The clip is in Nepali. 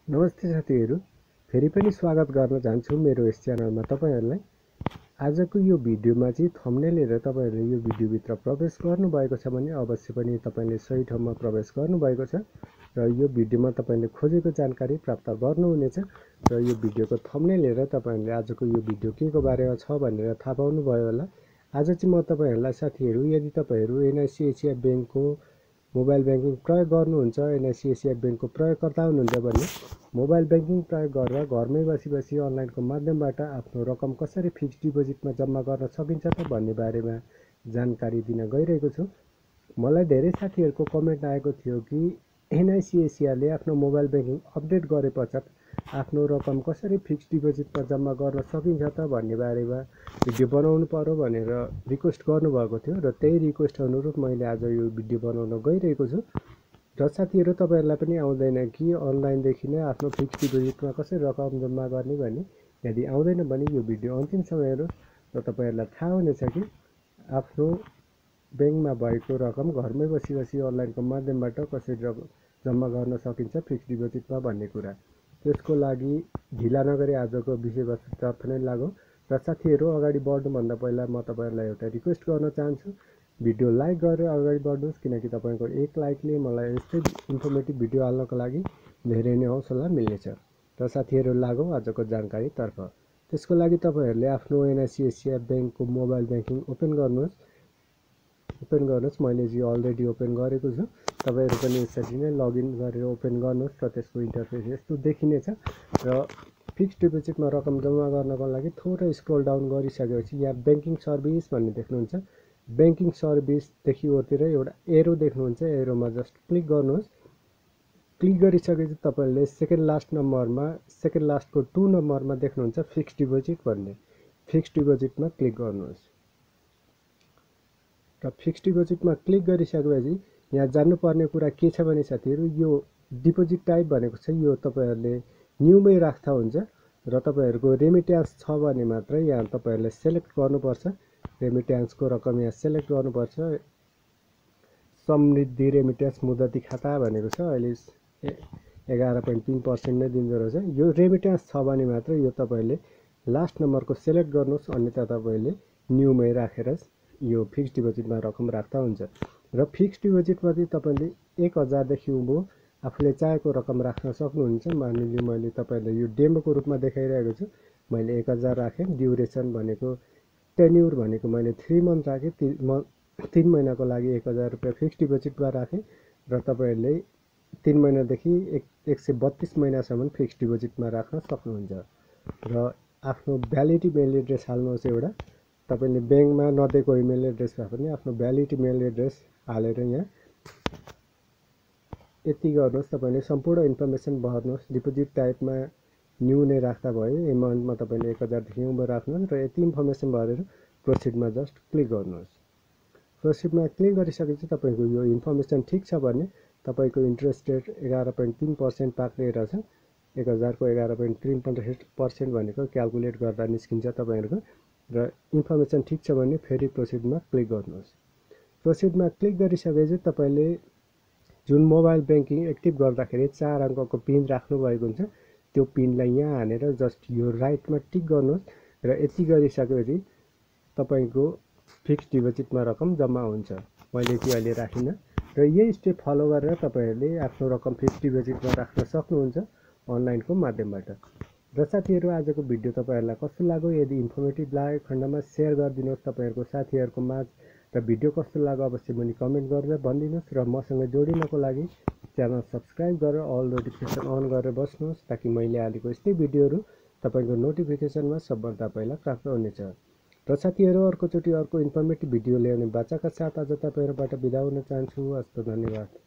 नमस्ते साथीहरु, फेरि पनि स्वागत गर्न चाहन्छु मेरो यस च्यानलमा तपाईहरुलाई। आजको यो भिडियोमा चाहिँ थम्बनेल हेरेर तपाईहरुले यो भिडियो भित्र प्रवेश गर्नु भएको छ भने अवश्य पनि तपाईले सही ठाउँमा प्रवेश गर्नु भएको छ र यो भिडियोमा तपाईले खोजेको जानकारी प्राप्त गर्नुहुनेछ र यो भिडियोको थम्बनेल हेरेर तपाईहरुले आजको यो भिडियो केको बारेमा छ भनेर थाहा पाउनु भयो होला। आज चाहिँ म तपाईहरुलाई साथीहरु, यदि तपाईहरु एनआईसीएससी बैंकको मोबाइल बैंकिङ प्रयोग गर्नुहुन्छ, एनआईसीएससी बैंकको प्रयोगकर्ता हुनुहुन्छ भने मोबाइल बैंकिङ प्रयोग गरेर घरमै बसी अनलाइनको माध्यमबाट आफ्नो रकम कसरी फिक्स्ड डिपोजिटमा जम्मा गर्न सकिन्छ त भन्ने बारेमा जानकारी दिन गइरहेको छु। मलाई धेरै साथीहरुको कमेन्ट आएको थियो कि एनआईसीएससीले आफ्नो मोबाइल बैंकिङ अपडेट गरेपश्चात आफ्नो रकम कसरी फिक्स्ड डिपोजिटमा जम्मा गर्न सकिन्छ त भन्ने बारेमा भिडियो बनाउनु पर्यो भनेर रिक्वेस्ट गर्नुभएको थियो र त्यही रिक्वेस्ट अनुरूप मैले आज यो भिडियो बनाउन गइरहेको छु। र साथीहरु, तपाईहरुलाई पनि आउँदैन कि अनलाइन देखि नै आफ्नो फिक्स्ड डिपोजिटमा कसरी रकम जम्मा गर्ने भन्ने? यदि आउँदैन भने यो भिडियो अन्तिमसम्म हेर्नुहोस् र तपाईहरुलाई थाहा हुनेछ कि आफ्नो बैंकमा भएको रकम घरमै बसी अनलाइनको माध्यमबाट कसरी जम्मा गर्न सकिन्छ फिक्स्ड डिपोजिटमा भन्ने कुरा। त्यसको लागि ढिला नगरी आजको विषयवस्तुतर्फ नै लागौं। र साथीहरु, अगाडि बढ्नुभन्दा पहिला म तपाईहरुलाई एउटा रिक्वेस्ट गर्न चाहन्छु, भिडियो लाइक गरेर अगाडि बढ्नुहोस् किनकि तपाईको एक लाइकले मलाई यस्तै इन्फर्मेटिभ भिडियो हाल्नको लागि धेरै नै हौसला मिल्नेछ। र साथीहरु, लागौं आजको जानकारीतर्फ। त्यसको लागि तपाईहरुले आफ्नो एनआईसीएससी बैंकको मोबाइल बैंकिङ ओपन गर्नुहोस्। मैले चाहिँ अलरेडी ओपन गरेको छु। तपाईहरु पनि यसरी नै लगइन गरेर ओपन गर्नुहोस् र त्यसको इन्टरफेस यस्तो देखिनेछ। र फिक्स्ड डिपोजिटमा रकम जम्मा गर्नको लागि थोरै स्क्रोल डाउन गरिसकेपछि यहाँ बैंकिङ सर्भिस भन्ने देख्नुहुन्छ। बैंकिङ सर्भिसदेखि ओरतिर एउटा एरो देख्नुहुन्छ, एरोमा जस्ट क्लिक गर्नुहोस्। क्लिक गरिसकेपछि तपाईले सेकेन्ड लास्टको 2 नम्बरमा देख्नुहुन्छ फिक्स्ड डिपोजिट भन्ने। फिक्स्ड डिपोजिटमा क्लिक गर्नुहोस्। र फिक्स्ड डिपोजिटमा क्लिक गरिसकेपछि यहाँ जान्नुपर्ने कुरा के छ भने साथीहरु, यो डिपोजिट टाइप भनेको छ यो तपाईहरुले न्यूमै राख्दा हुन्छ र तपाईहरुको रेमिट्यान्स छ भने मात्रै यहाँ तपाईहरुले सिलेक्ट गर्नुपर्छ। रेमिट्यान्सको रकम यहाँ सिलेक्ट गर्नुपर्छ। समृद्धि रेमिट्यान्स मुद्दती खाता भनेको छ, अहिले 11.3% नै दिँदो रहेछ। यो रेमिट्यान्स छ भने मात्र यो तपाईले लास्ट नम्बरको सिलेक्ट गर्नुहोस्, अन्यथा तपाईले न्यूमै राखेर यो फिक्स्ड डिपोजिटमा रकम राख्दा हुन्छ। र फिक्स्ड डिपोजिटमा चाहिँ तपाईले 1000 देखि उँभो आफूले चाहेको रकम राख्न सक्नुहुन्छ। मानिलिनु मैले तपाईलाई यो डेमोको रूपमा देखाइरहेको छु। मैले 1000 राखे। ड्युरेसन भनेको टेन्युर भनेको मैले 3 मन्थ राखे। 3 महिनाको लागि 1000 रुपैयाँ फिक्स्ड डिपोजिटमा राखे र तपाईहरुले 3 महिनादेखि 132 महिनासम्म फिक्स्ड डिपोजिटमा राख्न सक्नुहुन्छ। र आफ्नो भ्यालिडी मेल एड्रेस हाल्नुहोस् एउटा। तपाईले बैंकमा नदिएको इमेल एड्रेस भए पनि आफ्नो भ्यालिडी मेल एड्रेस हालेर यहाँ यति गर्नुहोस्। तपाईले सम्पूर्ण इन्फर्मेसन भर्नुहोस्। डिपोजिट टाइपमा न्यू नै राख्दा भयो। एमाउन्टमा तपाईले 1000 देखि उँभो राख्नुहोस् र यति इन्फर्मेसन भरेर प्रोसिडमा जस्ट क्लिक गर्नुहोस्। प्रोसिडमा क्लिक गरिसकेपछि तपाईको यो इन्फर्मेसन ठीक छ भने तपाईको इन्ट्रेस्ट रेट 11.3% पाक्ने रहेछ। 1000 को 11.3% भनेको क्याल्कुलेट गर्दा निस्किन्छ तपाईहरुको। र इन्फर्मेसन ठीक छ भने फेरि प्रोसिडमा क्लिक गर्नुहोस्। प्रोसिडमा क्लिक गरिसकेपछि तपाईले जुन मोबाइल बैंकिङ एक्टिभ गर्दाखेरि 4 अङ्कको पिन राख्नु भएको हुन्छ, त्यो पिनलाई यहाँ हानेर जस्ट यो राइटमा टिक गर्नुहोस् र यति गरिसकेपछि तपाईको फिक्स्ड डिपोजिटमा रकम जम्मा हुन्छ। मैले चाहिँ अहिले राखिन र यही स्टेप फलो गरेर तपाईहरुले आफ्नो रकम फिक्स्ड डिपोजिटमा राख्न सक्नुहुन्छ अनलाइनको माध्यमबाट। र साथीहरु, आजको भिडियो तपाईहरुलाई कस्तो लाग्यो? यदि इन्फर्मेटिभ लागेको खण्डमा शेयर गरिदिनुहोस् तपाईहरुको साथीहरुको माझ र भिडियो कस्तो लाग्यो अवश्य पनि कमेन्ट गरेर भनिदिनुहोस् र मसँग जोडिनको लागि च्यानल सब्स्क्राइब गरेर अल नोटिफिकेसन अन गरेर बस्नुहोस् ताकि मैले हालेको यस्तै भिडियोहरु तपाईको नोटिफिकेसनमा सबभन्दा पहिला प्राप्त हुनेछ। र साथीहरु, अर्कोचोटि अर्को इन्फर्मेटिभ भिडियो ल्याउने बाचाका साथ आज तपाईहरुबाट बिदा हुन चाहन्छु। हस्त, धन्यवाद।